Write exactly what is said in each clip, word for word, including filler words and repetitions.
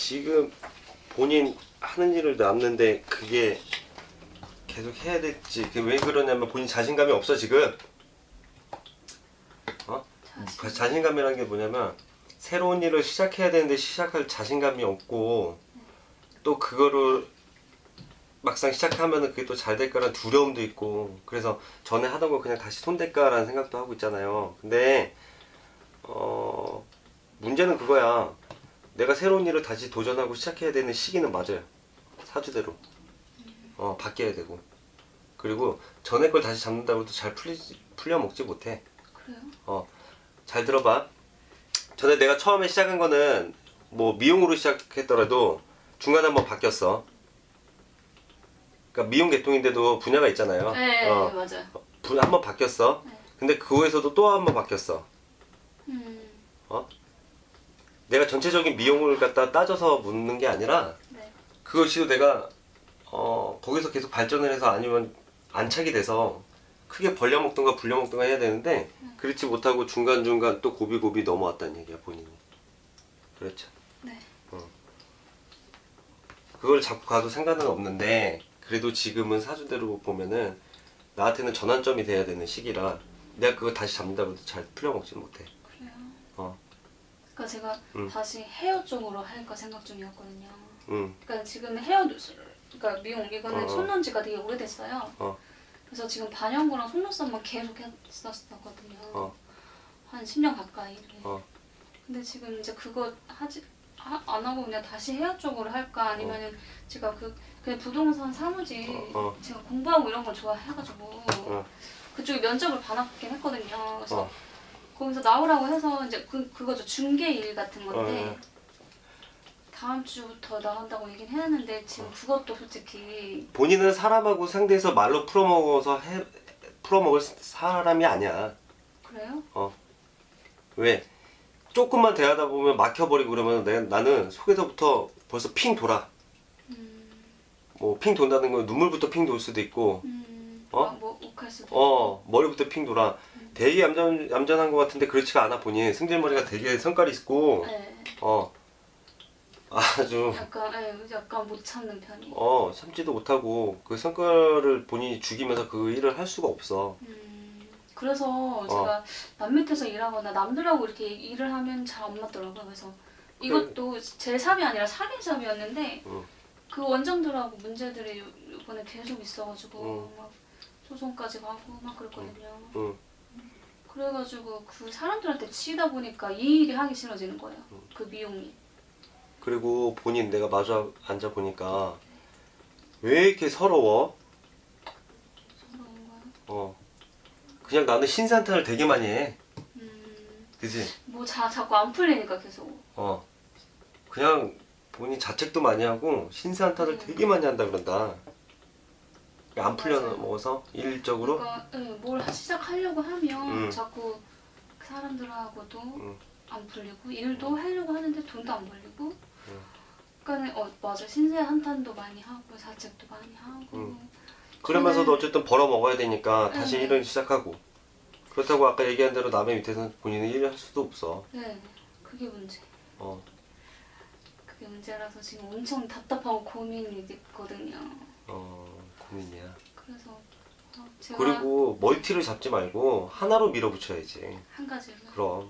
지금 본인 하는 일을 놨는데 그게 계속 해야 될지, 왜 그러냐면 본인 자신감이 없어 지금. 어? 자신... 자신감이라는 게 뭐냐면 새로운 일을 시작해야 되는데 시작할 자신감이 없고, 또 그거를 막상 시작하면은 그게 또 잘 될까라는 두려움도 있고, 그래서 전에 하던 거 그냥 다시 손댈까라는 생각도 하고 있잖아요. 근데 어 문제는 그거야. 내가 새로운 일을 다시 도전하고 시작해야 되는 시기는 맞아요. 사주대로 어 바뀌어야 되고, 그리고 전에 걸 다시 잡는다고 해도 잘 풀리, 풀려 먹지 못해. 그래요? 어 잘 들어봐. 전에 내가 처음에 시작한 거는 뭐 미용으로 시작했더라도 중간에 한번 바뀌었어. 그러니까 미용 계통인데도 분야가 있잖아요. 네, 어, 맞아요. 한번 바뀌었어. 네. 근데 그거에서도 또 한 번 바뀌었어. 음. 어? 내가 전체적인 미용을 갖다 따져서 묻는 게 아니라, 네. 그것이 내가 어 거기서 계속 발전을 해서 아니면 안착이 돼서 크게 벌려먹든가 불려먹든가 해야 되는데, 음. 그렇지 못하고 중간중간 또 고비고비 넘어왔다는 얘기야 본인이. 그렇죠. 네. 어. 그걸 잡고 가도 상관은 없는데, 그래도 지금은 사주대로 보면은 나한테는 전환점이 돼야 되는 시기라 내가 그거 다시 잡는다고 해도 잘 풀려먹지는 못해. 그래요? 어. 그러니까 제가 음. 다시 헤어 쪽으로 할까 생각 중이었거든요. 음. 그러니까 지금 헤어, 그러니까 미용 이거는 어. 손놓은 지가 되게 오래됐어요. 어. 그래서 지금 반영구랑 속눈썹만 계속 했었거든요. 어. 한 십 년 가까이. 어. 근데 지금 이제 그거 하지 하, 안 하고 그냥 다시 헤어 쪽으로 할까, 아니면은 어. 제가 그 그냥 부동산 사무직 어. 어. 제가 공부하고 이런 걸 좋아해가지고 어. 그쪽에 면접을 받았긴 했거든요. 그래서 어. 거기서 나오라고 해서 이제 그 그거죠, 중개 일 같은 건데. 어. 다음 주부터 나간다고 얘기는 해놨는데 지금 어. 그것도 솔직히 본인은 사람하고 상대해서 말로 풀어먹어서 해 풀어먹을 사람이 아니야. 그래요? 어. 왜? 조금만 대하다 보면 막혀버리고 그러면 내, 나는 속에서부터 벌써 핑 돌아. 음. 뭐 핑 돈다는 건 눈물부터 핑 돌 수도 있고, 음. 어? 뭐 욱할 수도 어, 있고. 머리부터 핑 돌아. 음. 되게 얌전, 얌전한 것 같은데 그렇지가 않아 본인. 승질머리가 되게 성깔이 있고, 네. 어. 아주 약간, 예, 약간 못 참는 편이에요. 어 참지도 못하고 그 성과를 본인이 죽이면서 그 일을 할 수가 없어. 음, 그래서 어. 제가 남 밑에서 일하거나 남들하고 이렇게 일을 하면 잘 안 맞더라고요. 그래서 이것도 그래. 제 삽이 아니라 사기삽이었는데 응. 그 원장들하고 문제들이 이번에 계속 있어가지고 응. 막 소송까지 가고 막 그랬거든요. 응. 그래가지고 그 사람들한테 치다 보니까 이 일이 하기 싫어지는 거예요. 응. 그 미용이. 그리고 본인 내가 마주 앉아 보니까 왜 이렇게 서러워? 서러운가요? 어. 그냥 나는 신세한탄을 되게 많이 해. 음. 그지? 뭐 자, 자꾸 안 풀리니까 계속. 어. 그냥 본인 자책도 많이 하고 신세한탄을 음. 되게 많이 한다 그런다. 안 풀려먹어서 일적으로? 그러니까 네, 뭘 시작하려고 하면 음. 자꾸 사람들하고도 음. 안 풀리고 일도 음. 하려고 하는데 돈도 안 벌리고 음. 그러니까 어 맞아, 신세 한탄도 많이 하고 자책도 많이 하고 음. 그러면서도 어쨌든 벌어 먹어야 되니까 다시 네. 일을 시작하고, 그렇다고 아까 얘기한 대로 남의 밑에서 본인은 일을 할 수도 없어. 네, 그게 문제. 어. 그게 문제라서 지금 엄청 답답하고 고민이 있거든요. 어, 고민이야. 그래서 어, 제가 그리고 멀티를 잡지 말고 하나로 밀어붙여야지. 한 가지로. 그럼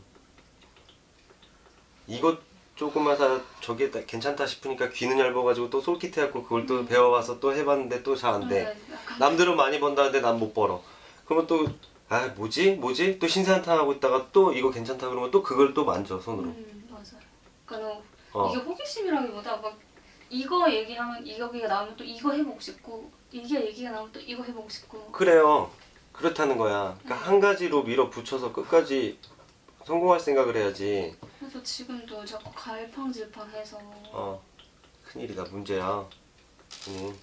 이것 조금 하다 저게 괜찮다 싶으니까 귀는 얇아가지고 또 솔깃해갖고 그걸 또 음. 배워와서 또 해봤는데 또 잘 안 돼. 네, 남들은 많이 번다는데 난 못 벌어. 그러면 또 아 뭐지 뭐지 또 신세한탄 하고 있다가 또 이거 괜찮다 그러면 또 그걸 또 만져 손으로. 음, 맞아요. 그러니까 어. 이게 호기심이라기보다 막 이거 얘기하면 이거 얘기가 나오면 또 이거 해보고 싶고, 이게 얘기가 나오면 또 이거 해보고 싶고. 그래요. 그렇다는 거야. 그러니까 네. 한 가지로 밀어붙여서 끝까지 성공할 생각을 해야지. 그래서 지금도 자꾸 갈팡질팡해서. 어, 큰일이다. 문제야. 음.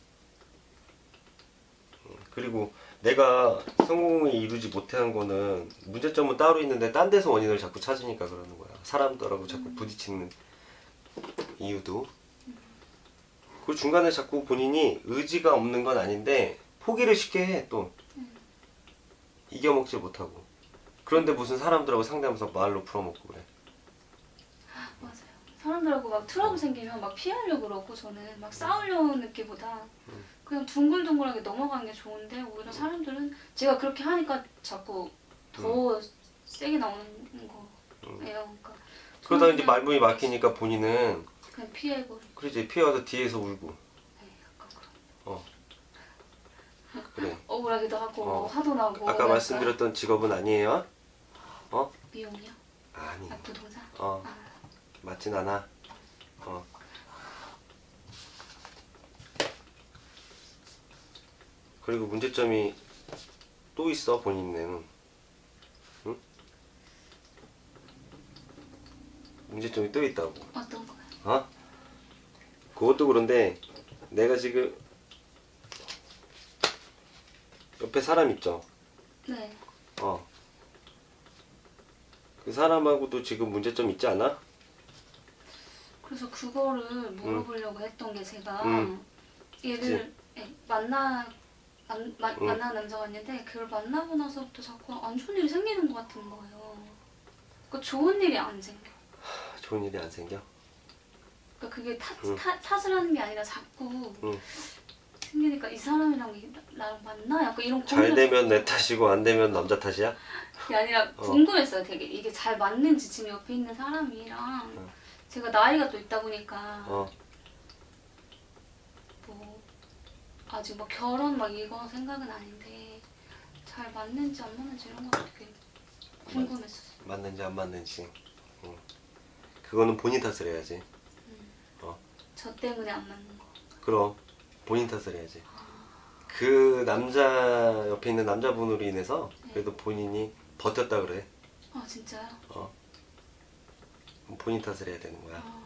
그리고 내가 성공을 이루지 못한 거는 문제점은 따로 있는데 딴 데서 원인을 자꾸 찾으니까 그러는 거야. 사람들하고 자꾸 부딪히는 이유도. 그 중간에 자꾸 본인이 의지가 없는 건 아닌데 포기를 쉽게 해 또. 이겨먹지 못하고. 그런데 무슨 사람들하고 상대하면서 말로 풀어먹고 그래. 맞아요. 사람들하고 막 트러블 생기면 막 피하려고 그러고 저는 막 싸우려는 느낌보다 그냥 둥글둥글하게 넘어가는 게 좋은데 오히려 사람들은 제가 그렇게 하니까 자꾸 더 세게 나오는 거예요. 그러니까 그러다 저는 이제 그냥 말문이 막히니까 본인은 그냥 피해버리고. 그러지 피해와서 뒤에서 울고. 네, 약간 그런. 어. 그래. 억울하기도 하고 어. 화도 나고. 아까 약간 말씀드렸던 직업은 아니에요? 어? 미용이요? 아니. 아, 부동산? 어. 아, 맞진 않아. 어. 그리고 문제점이 또 있어 본인은. 응? 문제점이 또 있다고. 어떤 거요? 어? 그것도 그런데 내가 지금 옆에 사람 있죠. 네. 어. 그 사람하고도 지금 문제점 있지 않아? 그래서 그거를 물어보려고 했던 게 제가 음. 얘를 예, 만나 만, 마, 음. 만난 남자가 있는데 그걸 만나고 나서부터 자꾸 안 좋은 일이 생기는 것 같은 거예요. 그 좋은 일이 안 생겨. 하, 좋은 일이 안 생겨? 그러니까 그게 탓, 음. 탓, 탓을 하는 게 아니라 자꾸 응. 생기니까 이 사람이랑 이- 나랑 맞나? 약간 이런 잘 고민을 되면 내 탓이고 안 되면 남자 탓이야? 그게 아니라 어. 궁금했어요. 되게 이게 잘 맞는지 지금 옆에 있는 사람이랑 어. 제가 나이가 또 있다 보니까 어. 뭐 아직 뭐 결혼 막 이거 생각은 아닌데 잘 맞는지 안 맞는지 이런 거 되게 궁금했었어요. 맞는지 안 맞는지. 응. 그거는 본인 탓을 해야지. 저 때문에 안 맞는 거. 그럼 본인 탓을 해야지. 그 남자 옆에 있는 남자분으로 인해서 그래도 본인이 버텼다 그래. 아 진짜요? 어. 그럼 본인 탓을 해야 되는 거야. 아,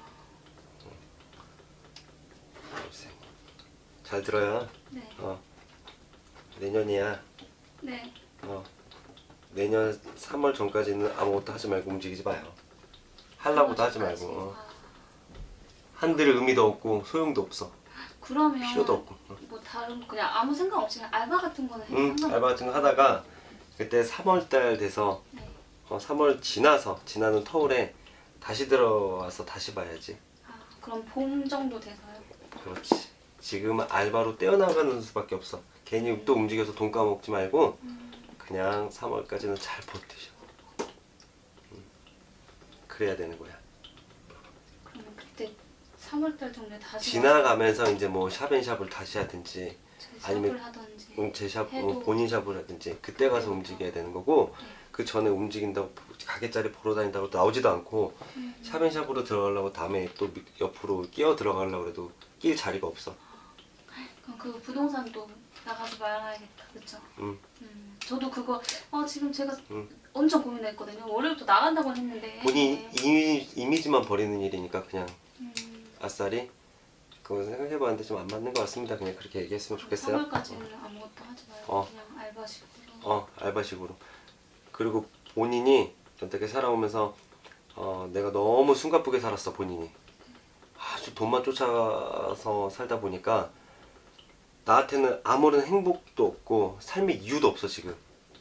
글쎄. 잘 들어요. 네. 어. 내년이야. 네. 어. 내년 삼월 전까지는 아무것도 하지 말고 움직이지 마요. 하려고도 하지 말고. 어. 아, 한들 의미도 없고 소용도 없어. 그러면 필요도 없고. 어. 뭐 다른 그냥 아무 생각 없이 그냥 알바 같은 거는 해도 응, 상관없어요? 알바 같은 거 하다가 그때 삼월달 돼서 네. 어, 삼월 지나서 지나는 터울에 다시 들어와서 다시 봐야지. 아 그럼 봄 정도 돼서요? 그렇지. 지금은 알바로 떼어나가는 수밖에 없어. 괜히 또 움직여서 돈 까먹지 말고 그냥 삼월까지는 잘 버티셔. 응. 그래야 되는 거야. 그러면 그때 삼월달 정도에 다시 지나가면서 이제 뭐 샵앤샵을 다시 하든지 샵을 아니면 하던지 응, 제 샵, 해도- 어, 본인 샵을 하든지 그때 가서 움직여야 되는 거고 네. 그 전에 움직인다고 가게자리 보러 다닌다고 나오지도 않고 음. 샵앤샵으로 들어가려고 다음에 또 밑- 옆으로 끼어 들어가려고 해도 낄 자리가 없어. 그럼 그 부동산도 나가지 말아야겠다, 그렇죠? 응. 음, 저도 그거 아 지금 제가 응. 엄청 고민했거든요. 월요일부터 나간다고 했는데 본인 이미, 이미지만 버리는 일이니까 그냥 음, 아싸리 그거 생각해봤는데 좀 안 맞는 것 같습니다. 그냥 그렇게 얘기했으면 좋겠어요. 삼월까지는 아무것도 하지 말고 어. 그냥 알바식으로. 어, 알바식으로. 그리고 본인이 여태까지 살아오면서 어, 내가 너무 숨가쁘게 살았어 본인이. 아주 돈만 쫓아서 살다 보니까 나한테는 아무런 행복도 없고 삶의 이유도 없어 지금.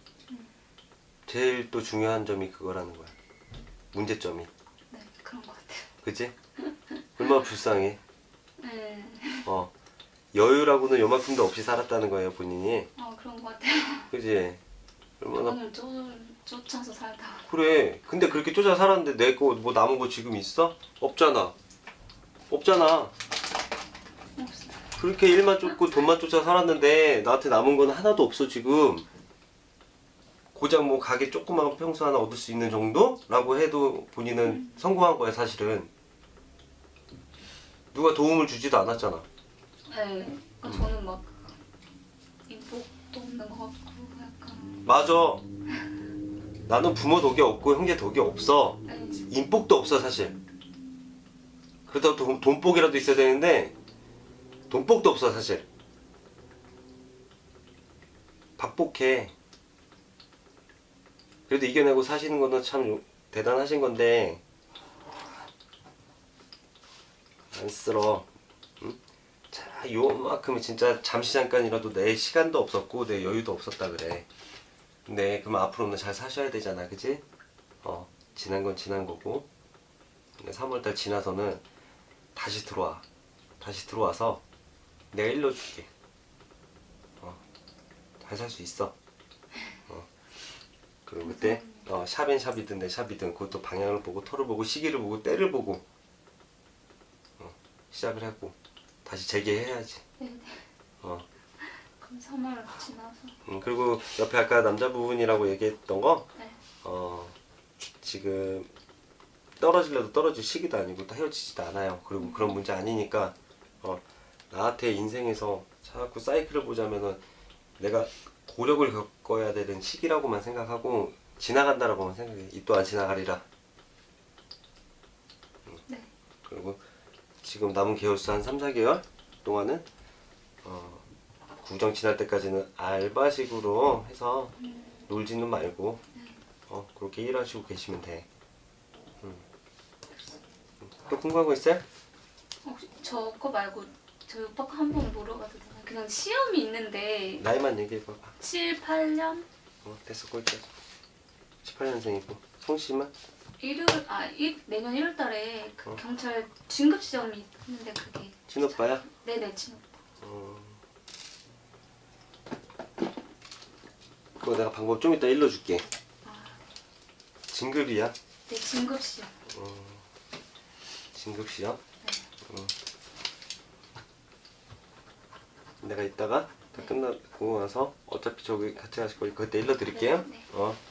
제일 또 중요한 점이 그거라는 거야. 문제점이. 네, 그런 것 같아요. 그치? 얼마나 불쌍해. 네, 어. 여유라고는 요만큼도 없이 살았다는 거예요 본인이. 어 그런 것 같아요. 그지? 얼마나 돈을 쫓, 쫓아서 살다. 그래. 근데 그렇게 쫓아 살았는데 내 거 뭐 남은 거 지금 있어? 없잖아. 없잖아. 없어요. 그렇게 일만 쫓고 돈만 쫓아 살았는데 나한테 남은 건 하나도 없어 지금. 고작 뭐 가게 조그만 평수 하나 얻을 수 있는 정도라고 해도 본인은 성공한 거야 사실은. 누가 도움을 주지도 않았잖아. 네, 그러니까 저는 막 인복도 없는 것 같고 약간 맞아. 나는 부모 덕이 없고 형제 덕이 없어. 네, 인복도 없어 사실. 그러다 돈, 돈복이라도 있어야 되는데 돈복도 없어 사실. 박복해. 그래도 이겨내고 사시는 거는 참 요- 대단하신 건데 안쓰러. 응? 자, 요만큼은 진짜 잠시 잠깐이라도 내 시간도 없었고 내 여유도 없었다 그래. 근데 그럼 앞으로는 잘 사셔야 되잖아, 그지? 어, 지난 건 지난 거고. 삼월달 지나서는 다시 들어와. 다시 들어와서 내가 일러줄게. 어, 잘 살 수 있어. 어. 그리고 그때 어, 샵엔 샵이든 내 샵이든 그것도 방향을 보고 털을 보고 시기를 보고 때를 보고 어, 시작을 하고 다시 재개해야지. 네네. 어. 그럼 삼월 지나서. 음, 그리고 옆에 아까 남자분이라고 얘기했던 거 네. 어, 지금 떨어질래도 떨어질 시기도 아니고 또 헤어지지도 않아요. 그리고 음. 그런 문제 아니니까 어, 나한테 인생에서 자꾸 사이클을 보자면은 내가 고력을 겪어야 되는 시기라고만 생각하고 지나간다라고만 생각해. 이 또한 지나가리라. 음. 네. 그리고 지금 남은 개월수 한 삼, 사 개월 동안은 어, 구정 지날 때까지는 알바식으로 해서 음. 놀지는 말고 네. 어, 그렇게 일하시고 계시면 돼. 음. 또 궁금한 거 있어요? 혹시 저 거 말고 저희 오빠 거 한 번 물어봐도 되나요? 그냥 시험이 있는데 나이만 얘기해봐봐. 칠, 팔 년? 어, 됐어, 거기까지. 십팔 년생이고 성씨만? 일월 아 일, 내년 일월 달에 그 어. 경찰 진급 시험이 있는데 그게 친오빠야? 네네 친오빠. 어... 그거 내가 방법 좀 이따 일러줄게. 아, 진급이야? 네 진급 시험. 어... 진급시야? 네. 어. 내가 이따가 다 끝나고 나서 어차피 저기 같이 가실 거니까 그때 일러드릴게요. 네, 네. 어.